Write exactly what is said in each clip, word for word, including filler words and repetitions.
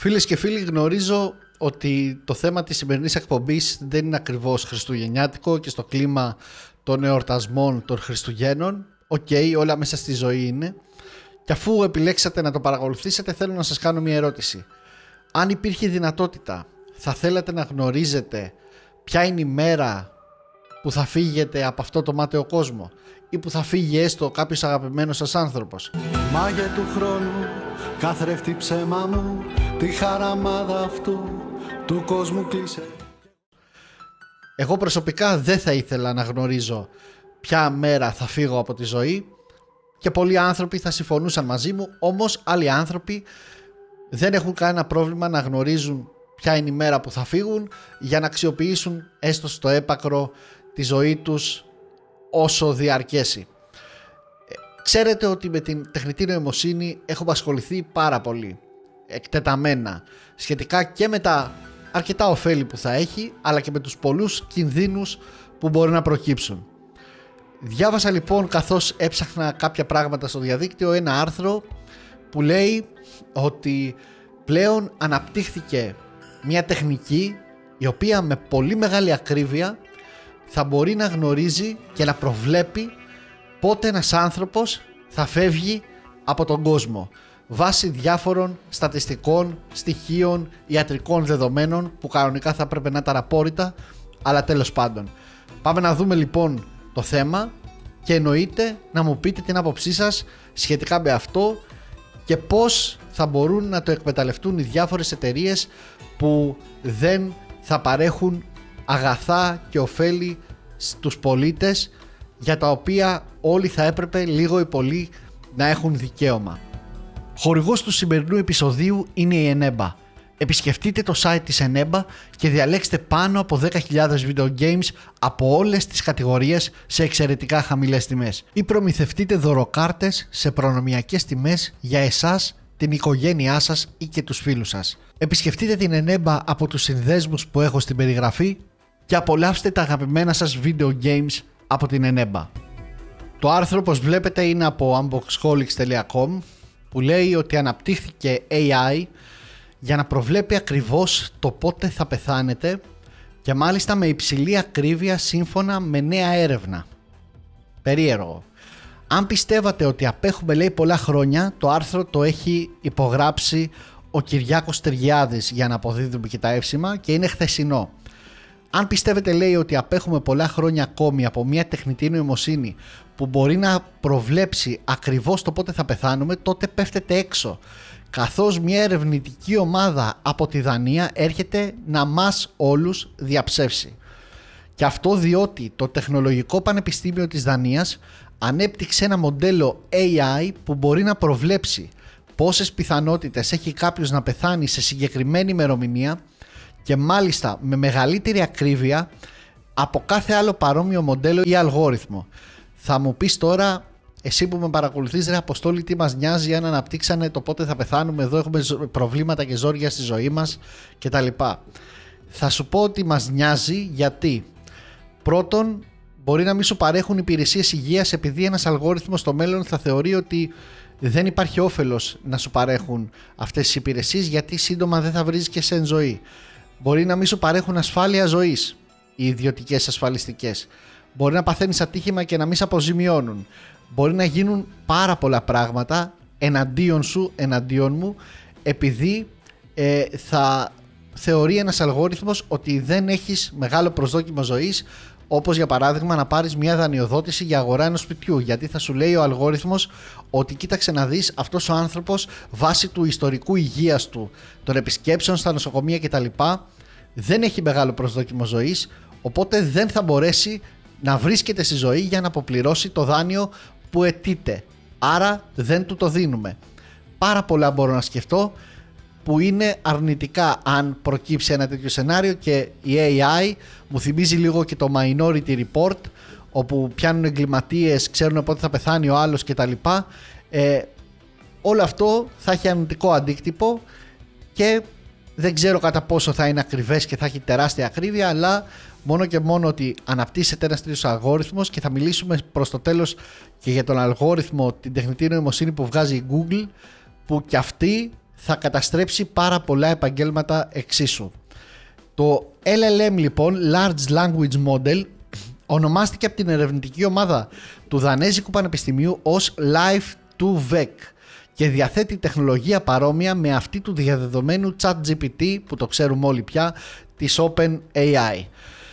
Φίλες και φίλοι, γνωρίζω ότι το θέμα της σημερινής εκπομπής δεν είναι ακριβώς χριστουγεννιάτικο και στο κλίμα των εορτασμών των Χριστουγέννων. Οκ, okay, όλα μέσα στη ζωή είναι. Και αφού επιλέξατε να το παρακολουθήσετε, θέλω να σας κάνω μια ερώτηση. Αν υπήρχε δυνατότητα, θα θέλατε να γνωρίζετε ποια είναι η μέρα που θα φύγετε από αυτό το μάταιο κόσμο ή που θα φύγει έστω κάποιος αγαπημένος σας άνθρωπος? Μάγε του χρόνου, καθρέφτη ψέμα μου, τη χαραμάδα αυτού του κόσμου κλείσε. Εγώ προσωπικά δεν θα ήθελα να γνωρίζω ποια μέρα θα φύγω από τη ζωή και πολλοί άνθρωποι θα συμφωνούσαν μαζί μου, όμως άλλοι άνθρωποι δεν έχουν κανένα πρόβλημα να γνωρίζουν ποια είναι η μέρα που θα φύγουν για να αξιοποιήσουν έστω στο έπακρο τη ζωή τους όσο διαρκέσει. Ξέρετε ότι με την τεχνητή νοημοσύνη έχω ασχοληθεί πάρα πολύ εκτεταμένα σχετικά και με τα αρκετά ωφέλη που θα έχει, αλλά και με τους πολλούς κινδύνους που μπορεί να προκύψουν. Διάβασα λοιπόν, καθώς έψαχνα κάποια πράγματα στο διαδίκτυο, ένα άρθρο που λέει ότι πλέον αναπτύχθηκε μια τεχνική η οποία με πολύ μεγάλη ακρίβεια θα μπορεί να γνωρίζει και να προβλέπει πότε ένας άνθρωπος θα φεύγει από τον κόσμο βάσει διάφορων στατιστικών, στοιχείων, ιατρικών δεδομένων που κανονικά θα πρέπει να ήταν απόρριτα, αλλά τέλος πάντων. Πάμε να δούμε λοιπόν το θέμα και εννοείται να μου πείτε την άποψή σας σχετικά με αυτό και πώς θα μπορούν να το εκμεταλλευτούν οι διάφορες εταιρείες που δεν θα παρέχουν αγαθά και ωφέλη στους πολίτες, για τα οποία όλοι θα έπρεπε λίγο ή πολύ να έχουν δικαίωμα. Χορηγός του σημερινού επεισοδίου είναι η Eneba. Επισκεφτείτε το site της Eneba και διαλέξτε πάνω από δέκα χιλιάδες video games από όλες τις κατηγορίες σε εξαιρετικά χαμηλές τιμές ή προμηθευτείτε δωροκάρτες σε προνομιακές τιμές για εσάς, την οικογένειά σας ή και τους φίλους σας. Επισκεφτείτε την Eneba από τους συνδέσμους που έχω στην περιγραφή και απολαύστε τα αγαπημένα σας video games από την Eneba. Το άρθρο, όπως βλέπετε, είναι από unboxholics τελεία com που λέει ότι αναπτύχθηκε έι άι για να προβλέπει ακριβώς το πότε θα πεθάνετε και μάλιστα με υψηλή ακρίβεια σύμφωνα με νέα έρευνα. Περίεργο. Αν πιστεύατε ότι απέχουμε, λέει, πολλά χρόνια, το άρθρο το έχει υπογράψει ο Κυριάκος Τεργιάδης για να αποδίδουμε και τα εύσημα και είναι χθεσινό. Αν πιστεύετε, λέει, ότι απέχουμε πολλά χρόνια ακόμη από μια τεχνητή νοημοσύνη που μπορεί να προβλέψει ακριβώς το πότε θα πεθάνουμε, τότε πέφτετε έξω, καθώς μια ερευνητική ομάδα από τη Δανία έρχεται να μας όλους διαψεύσει. Και αυτό διότι το Τεχνολογικό Πανεπιστήμιο της Δανίας ανέπτυξε ένα μοντέλο έι άι που μπορεί να προβλέψει πόσες πιθανότητες έχει κάποιος να πεθάνει σε συγκεκριμένη ημερομηνία και μάλιστα με μεγαλύτερη ακρίβεια από κάθε άλλο παρόμοιο μοντέλο ή αλγόριθμο. Θα μου πεις τώρα, εσύ που με παρακολουθείς, ρε Αποστόλη, τι μας νοιάζει αν αναπτύξανε το πότε θα πεθάνουμε, εδώ έχουμε προβλήματα και ζόρια στη ζωή μας κτλ. Θα σου πω ότι μας νοιάζει γιατί πρώτον μπορεί να μην σου παρέχουν υπηρεσίες υγείας επειδή ένας αλγόριθμος στο μέλλον θα θεωρεί ότι δεν υπάρχει όφελος να σου παρέχουν αυτές τις υπηρεσίες γιατί σύντομα δεν θα βρίσκεσαι σε εν ζωή. Μπορεί να μην σου παρέχουν ασφάλεια ζωής οι ιδιωτικές ασφαλιστικές. Μπορεί να παθαίνεις ατύχημα και να μην σε αποζημιώνουν. Μπορεί να γίνουν πάρα πολλά πράγματα εναντίον σου, εναντίον μου, επειδή ε, θα θεωρεί ένας αλγόριθμος ότι δεν έχεις μεγάλο προσδόκιμο ζωής, όπως για παράδειγμα να πάρεις μια δανειοδότηση για αγορά ενός σπιτιού, γιατί θα σου λέει ο αλγόριθμος ότι κοίταξε να δεις, αυτός ο άνθρωπος βάσει του ιστορικού υγείας του, των επισκέψεων στα νοσοκομεία κτλ, δεν έχει μεγάλο προσδόκιμο ζωής, οπότε δεν θα μπορέσει να βρίσκεται στη ζωή για να αποπληρώσει το δάνειο που αιτείται, άρα δεν του το δίνουμε. Πάρα πολλά μπορώ να σκεφτώ που είναι αρνητικά αν προκύψει ένα τέτοιο σενάριο και η έι άι μου θυμίζει λίγο και το Minority Report, όπου πιάνουν εγκληματίες, ξέρουν πότε θα πεθάνει ο άλλος κτλ. Ε, όλο αυτό θα έχει αρνητικό αντίκτυπο και δεν ξέρω κατά πόσο θα είναι ακριβές και θα έχει τεράστια ακρίβεια, αλλά μόνο και μόνο ότι αναπτύσσεται ένας τέτοιος αλγόριθμος, και θα μιλήσουμε προς το τέλος και για τον αλγόριθμο, την τεχνητή νοημοσύνη που βγάζει η Google, που κι αυτή θα καταστρέψει πάρα πολλά επαγγέλματα εξίσου. Το ελ ελ εμ λοιπόν, Large Language Model, ονομάστηκε από την ερευνητική ομάδα του Δανέζικου Πανεπιστημίου ως Live two vec και διαθέτει τεχνολογία παρόμοια με αυτή του διαδεδομένου ChatGPT που το ξέρουμε όλοι πια, της OpenAI.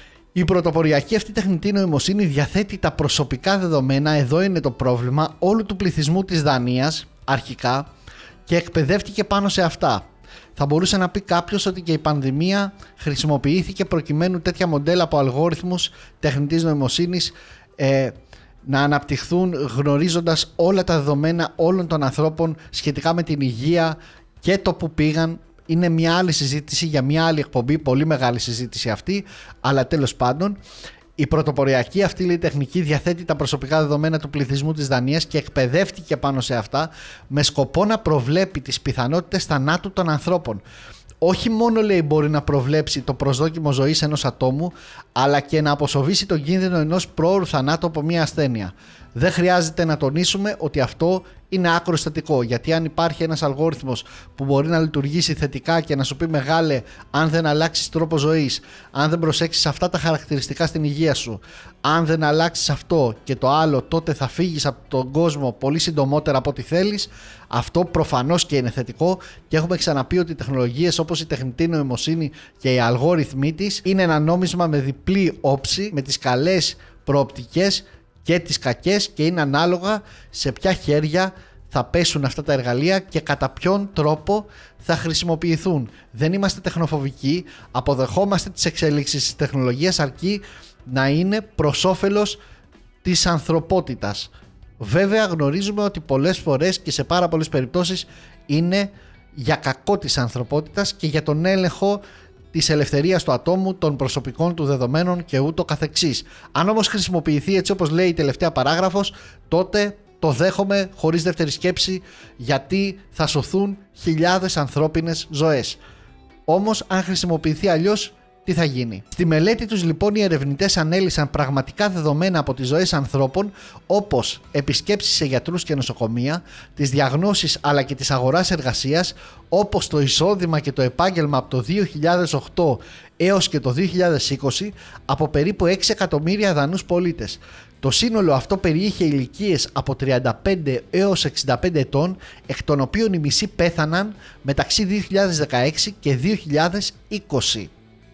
Η πρωτοποριακή αυτή τεχνητή νοημοσύνη διαθέτει τα προσωπικά δεδομένα, εδώ είναι το πρόβλημα, όλου του πληθυσμού της Δανίας αρχικά και εκπαιδεύτηκε πάνω σε αυτά. Θα μπορούσε να πει κάποιος ότι και η πανδημία χρησιμοποιήθηκε προκειμένου τέτοια μοντέλα από αλγόριθμους τεχνητής νοημοσύνης ε, να αναπτυχθούν γνωρίζοντας όλα τα δεδομένα όλων των ανθρώπων σχετικά με την υγεία και το που πήγαν. Είναι μια άλλη συζήτηση για μια άλλη εκπομπή, πολύ μεγάλη συζήτηση αυτή, αλλά τέλος πάντων η πρωτοποριακή αυτή λέει, τεχνική διαθέτει τα προσωπικά δεδομένα του πληθυσμού της Δανίας και εκπαιδεύτηκε πάνω σε αυτά με σκοπό να προβλέπει τις πιθανότητες θανάτου των ανθρώπων. Όχι μόνο λέει μπορεί να προβλέψει το προσδόκιμο ζωής ενός ατόμου, αλλά και να αποσοβήσει τον κίνδυνο ενός προώρου θανάτου από μια ασθένεια. Δεν χρειάζεται να τονίσουμε ότι αυτό είναι άκρο θετικό, γιατί αν υπάρχει ένας αλγόριθμος που μπορεί να λειτουργήσει θετικά και να σου πει μεγάλε, αν δεν αλλάξεις τρόπο ζωής, αν δεν προσέξεις αυτά τα χαρακτηριστικά στην υγεία σου, αν δεν αλλάξεις αυτό και το άλλο, τότε θα φύγεις από τον κόσμο πολύ συντομότερα από ό,τι θέλεις. Αυτό προφανώς και είναι θετικό και έχουμε ξαναπεί ότι οι τεχνολογίες όπως η τεχνητή νοημοσύνη και οι αλγόριθμοί της είναι ένα νόμισμα με διπλή όψη, με τις καλές προοπτικές και τις κακές, και είναι ανάλογα σε ποια χέρια θα πέσουν αυτά τα εργαλεία και κατά ποιον τρόπο θα χρησιμοποιηθούν. Δεν είμαστε τεχνοφοβικοί, αποδεχόμαστε τις εξελίξεις της τεχνολογίας αρκεί να είναι προς όφελος της ανθρωπότητας. Βέβαια γνωρίζουμε ότι πολλές φορές και σε πάρα πολλές περιπτώσεις είναι για κακό της ανθρωπότητας και για τον έλεγχο της ελευθερίας του ατόμου, των προσωπικών του δεδομένων και ούτω καθεξής. Αν όμως χρησιμοποιηθεί έτσι όπως λέει η τελευταία παράγραφος, τότε το δέχομαι χωρίς δεύτερη σκέψη, γιατί θα σωθούν χιλιάδες ανθρώπινες ζωές. Όμως αν χρησιμοποιηθεί αλλιώς, τι θα γίνει? Στη μελέτη τους λοιπόν οι ερευνητές ανέλυσαν πραγματικά δεδομένα από τις ζωές ανθρώπων, όπως επισκέψεις σε γιατρούς και νοσοκομεία, τις διαγνώσεις αλλά και της αγοράς εργασίας, όπως το εισόδημα και το επάγγελμα από το δύο χιλιάδες οκτώ έως και το δύο χιλιάδες είκοσι από περίπου έξι εκατομμύρια Δανούς πολίτες. Το σύνολο αυτό περιείχε ηλικίες από τριάντα πέντε έως εξήντα πέντε ετών, εκ των οποίων οι μισοί πέθαναν μεταξύ δύο χιλιάδες δεκαέξι και δύο χιλιάδες είκοσι.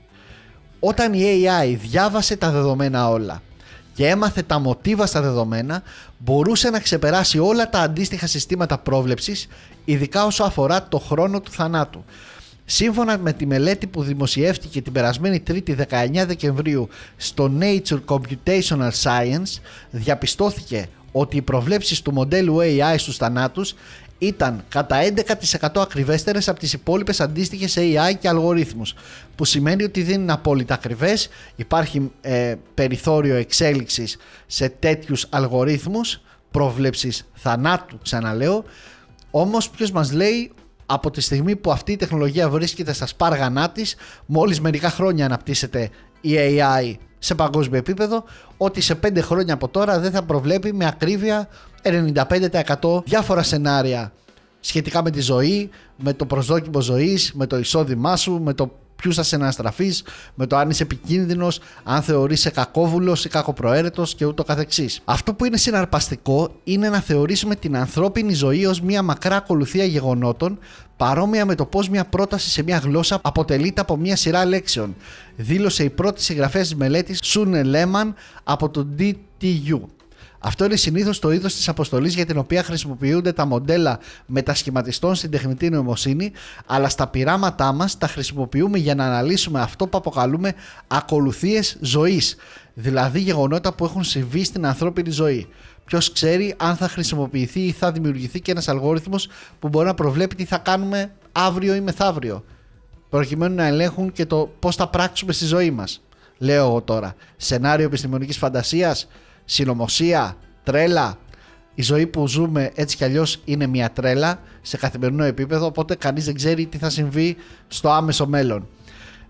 Όταν η έι άι διάβασε τα δεδομένα όλα και έμαθε τα μοτίβα στα δεδομένα, μπορούσε να ξεπεράσει όλα τα αντίστοιχα συστήματα πρόβλεψης, ειδικά όσο αφορά το χρόνο του θανάτου. Σύμφωνα με τη μελέτη που δημοσιεύτηκε την περασμένη Τρίτη δεκαεννέα Δεκεμβρίου στο Nature Computational Science, διαπιστώθηκε ότι οι προβλέψεις του μοντέλου έι άι στους θανάτους ήταν κατά έντεκα τοις εκατό ακριβέστερες από τις υπόλοιπες αντίστοιχες έι άι και αλγορίθμους, που σημαίνει ότι δεν είναι απόλυτα ακριβές, υπάρχει ε, περιθώριο εξέλιξης σε τέτοιους αλγορίθμους πρόβλεψης θανάτου, ξαναλέω. Όμως ποιος μας λέει από τη στιγμή που αυτή η τεχνολογία βρίσκεται στα σπάργανά της, μόλις μερικά χρόνια αναπτύσσεται η έι άι σε παγκόσμιο επίπεδο, ότι σε πέντε χρόνια από τώρα δεν θα προβλέπει με ακρίβεια ενενήντα πέντε τοις εκατό διάφορα σενάρια σχετικά με τη ζωή, με το προσδόκιμο ζωής, με το εισόδημά σου, με το ποιους θα σε αναστραφείς, με το αν είσαι επικίνδυνος, αν θεωρείσαι κακόβουλος ή κακοπροαίρετος και ούτω καθεξής. Αυτό που είναι συναρπαστικό είναι να θεωρήσουμε την ανθρώπινη ζωή ως μια μακρά ακολουθία γεγονότων, παρόμοια με το πως μια πρόταση σε μια γλώσσα αποτελείται από μια σειρά λέξεων, δήλωσε η πρώτη συγγραφέα της μελέτης Σούνε Λέμαν από το ντι τι γιου. Αυτό είναι συνήθως το είδος της αποστολής για την οποία χρησιμοποιούνται τα μοντέλα μετασχηματιστών στην τεχνητή νοημοσύνη, αλλά στα πειράματά μας τα χρησιμοποιούμε για να αναλύσουμε αυτό που αποκαλούμε ακολουθίες ζωής, δηλαδή γεγονότα που έχουν συμβεί στην ανθρώπινη ζωή. Ποιος ξέρει αν θα χρησιμοποιηθεί ή θα δημιουργηθεί και ένας αλγόριθμος που μπορεί να προβλέπει τι θα κάνουμε αύριο ή μεθαύριο, προκειμένου να ελέγχουν και το πώς θα πράξουμε στη ζωή μας. Λέω εγώ τώρα, σενάριο επιστημονικής φαντασίας, συνωμοσία, τρέλα. Η ζωή που ζούμε έτσι κι αλλιώς είναι μια τρέλα σε καθημερινό επίπεδο, οπότε κανείς δεν ξέρει τι θα συμβεί στο άμεσο μέλλον.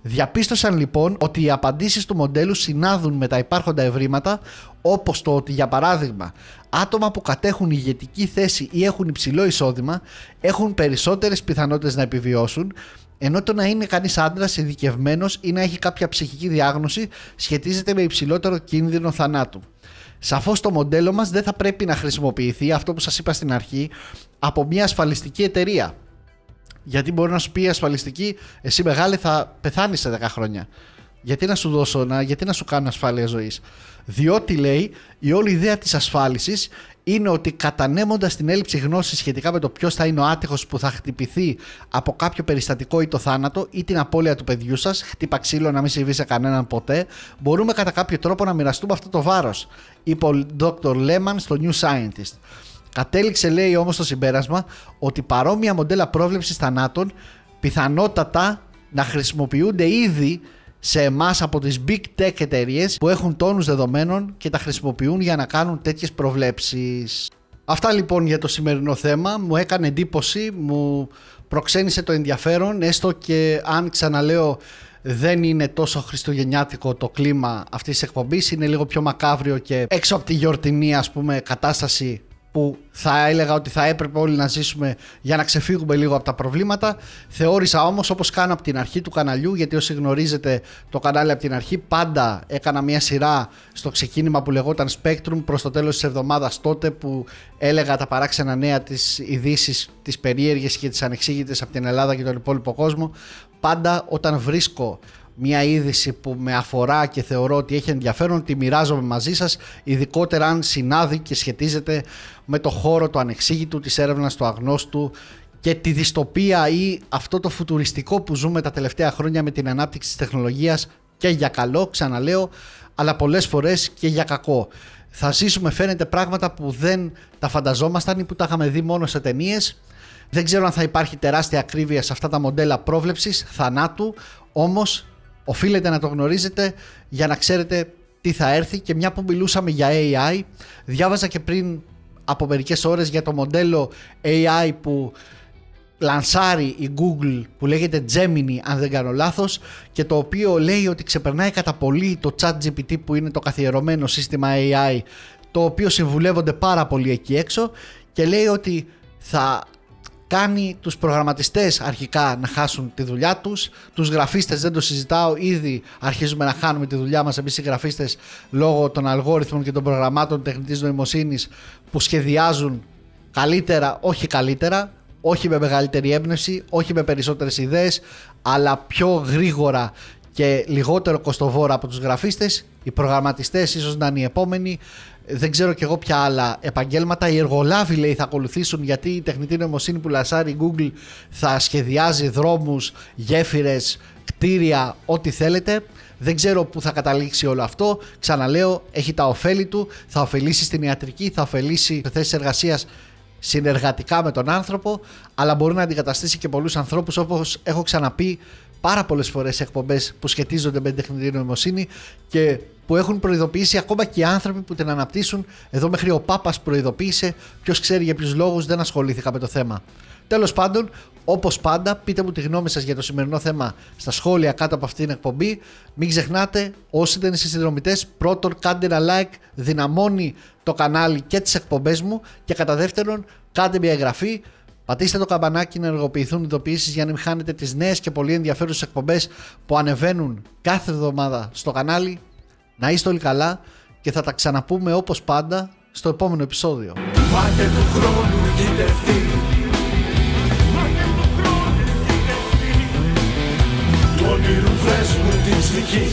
Διαπίστωσαν λοιπόν ότι οι απαντήσεις του μοντέλου συνάδουν με τα υπάρχοντα ευρήματα, όπως το ότι, για παράδειγμα, άτομα που κατέχουν ηγετική θέση ή έχουν υψηλό εισόδημα έχουν περισσότερες πιθανότητες να επιβιώσουν, ενώ το να είναι κανείς άντρας ειδικευμένος ή να έχει κάποια ψυχική διάγνωση σχετίζεται με υψηλότερο κίνδυνο θανάτου. Σαφώς το μοντέλο μας δεν θα πρέπει να χρησιμοποιηθεί, αυτό που σας είπα στην αρχή, από μια ασφαλιστική εταιρεία. Γιατί μπορεί να σου πει η ασφαλιστική, εσύ μεγάλε θα πεθάνεις σε δέκα χρόνια. Γιατί να σου δώσω, να, γιατί να σου κάνω ασφάλεια ζωής? Διότι, λέει, η όλη ιδέα της ασφάλισης είναι ότι, κατανέμοντας την έλλειψη γνώσης σχετικά με το ποιος θα είναι ο άτυχος που θα χτυπηθεί από κάποιο περιστατικό ή το θάνατο ή την απώλεια του παιδιού σας, χτύπα ξύλο να μην συμβεί σε κανέναν ποτέ, μπορούμε κατά κάποιο τρόπο να μοιραστούμε αυτό το βάρος, είπε ο ντόκτορ Λέμαν στο New Scientist. Κατέληξε, λέει, όμως στο συμπέρασμα ότι παρόμοια μοντέλα πρόβλεψης θανάτων πιθανότατα να χρησιμοποιούνται ήδη σε εμάς από τις big tech εταιρείες που έχουν τόνους δεδομένων και τα χρησιμοποιούν για να κάνουν τέτοιες προβλέψεις. Αυτά λοιπόν για το σημερινό θέμα. Μου έκανε εντύπωση, μου προξένησε το ενδιαφέρον, έστω και αν, ξαναλέω, δεν είναι τόσο χριστουγεννιάτικο το κλίμα αυτής της εκπομπής, είναι λίγο πιο μακάβριο και έξω από τη γιορτινή, ας πούμε, κατάσταση που θα έλεγα ότι θα έπρεπε όλοι να ζήσουμε για να ξεφύγουμε λίγο από τα προβλήματα. Θεώρησα όμως, όπως κάνω από την αρχή του καναλιού, γιατί όσοι γνωρίζετε το κανάλι από την αρχή, πάντα έκανα μια σειρά στο ξεκίνημα που λεγόταν Spectrum προς το τέλος της εβδομάδας, τότε που έλεγα τα παράξενα νέα, τις ειδήσεις, τις περίεργες και τις ανεξήγητες από την Ελλάδα και τον υπόλοιπο κόσμο. Πάντα όταν βρίσκω μια είδηση που με αφορά και θεωρώ ότι έχει ενδιαφέρον, τη μοιράζομαι μαζί σας, ειδικότερα αν συνάδει και σχετίζεται με το χώρο του ανεξήγητου, της έρευνας του αγνώστου και τη δυστοπία ή αυτό το φουτουριστικό που ζούμε τα τελευταία χρόνια με την ανάπτυξη της τεχνολογίας, και για καλό, ξαναλέω, αλλά πολλές φορές και για κακό. Θα ζήσουμε, φαίνεται, πράγματα που δεν τα φανταζόμασταν ή που τα είχαμε δει μόνο σε ταινίες. Δεν ξέρω αν θα υπάρχει τεράστια ακρίβεια σε αυτά τα μοντέλα πρόβλεψης θανάτου, όμως οφείλετε να το γνωρίζετε για να ξέρετε τι θα έρθει. Και μια που μιλούσαμε για έι άι, διάβαζα και πριν από μερικές ώρες για το μοντέλο έι άι που λανσάρει η Google, που λέγεται Gemini αν δεν κάνω λάθος, και το οποίο λέει ότι ξεπερνάει κατά πολύ το ChatGPT που είναι το καθιερωμένο σύστημα έι άι, το οποίο συμβουλεύονται πάρα πολύ εκεί έξω, και λέει ότι θα κάνει τους προγραμματιστές αρχικά να χάσουν τη δουλειά τους, τους γραφίστες δεν το συζητάω, ήδη αρχίζουμε να χάνουμε τη δουλειά μας εμείς οι γραφίστες λόγω των αλγόριθμων και των προγραμμάτων τεχνητής νοημοσύνης που σχεδιάζουν καλύτερα, όχι καλύτερα, όχι με μεγαλύτερη έμπνευση, όχι με περισσότερες ιδέες, αλλά πιο γρήγορα και λιγότερο κοστοβόρα από τους γραφίστες. Οι προγραμματιστές ίσως να είναι οι επόμενοι. Δεν ξέρω κι εγώ ποια άλλα επαγγέλματα. Οι εργολάβοι, λέει, θα ακολουθήσουν, γιατί η τεχνητή νοημοσύνη που λασάρει η Google θα σχεδιάζει δρόμους, γέφυρες, κτίρια, ό,τι θέλετε. Δεν ξέρω πού θα καταλήξει όλο αυτό. Ξαναλέω, έχει τα ωφέλη του. Θα ωφελήσει στην ιατρική, θα ωφελήσει σε θέσεις εργασίας συνεργατικά με τον άνθρωπο, αλλά μπορεί να αντικαταστήσει και πολλούς ανθρώπους, όπως έχω ξαναπεί πάρα πολλές φορές σε εκπομπές που σχετίζονται με την τεχνητή νοημοσύνη και που έχουν προειδοποιήσει ακόμα και οι άνθρωποι που την αναπτύσσουν. Εδώ μέχρι ο Πάπας προειδοποίησε, ποιος ξέρει για ποιους λόγους, δεν ασχολήθηκα με το θέμα. Τέλος πάντων, όπως πάντα, πείτε μου τη γνώμη σας για το σημερινό θέμα στα σχόλια κάτω από αυτήν την εκπομπή. Μην ξεχνάτε, όσοι δεν είστε συνδρομητές, πρώτον κάντε ένα like, δυναμώνει το κανάλι και τις εκπομπές μου, και κατά δεύτερον κάντε μια εγγραφή. Πατήστε το καμπανάκι να ενεργοποιηθούν ειδοποιήσεις για να μην χάνετε τις νέες και πολύ ενδιαφέρουσες εκπομπές που ανεβαίνουν κάθε εβδομάδα στο κανάλι. Να είστε όλοι καλά και θα τα ξαναπούμε όπως πάντα στο επόμενο επεισόδιο. Μάτε του χρόνου γητευτεί, του όνειρου βρες μου την ψυχή,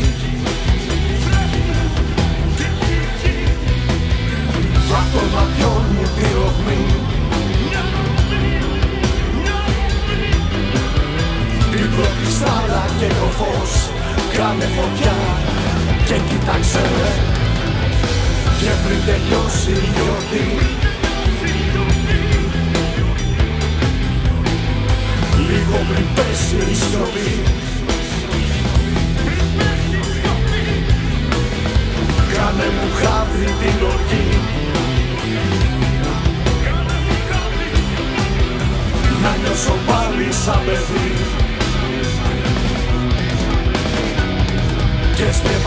του απ' των ματιών μου τη ρογμή, την πρώτη στάλα και το φως. Κάνε φωτιά και κοίταξε με, και πριν τελειώσει η γιορτή, λίγο πριν πέσει η σιωπή, κάνε μου χάδι την οργή, να νιώσω πάλι σαν παιδί. και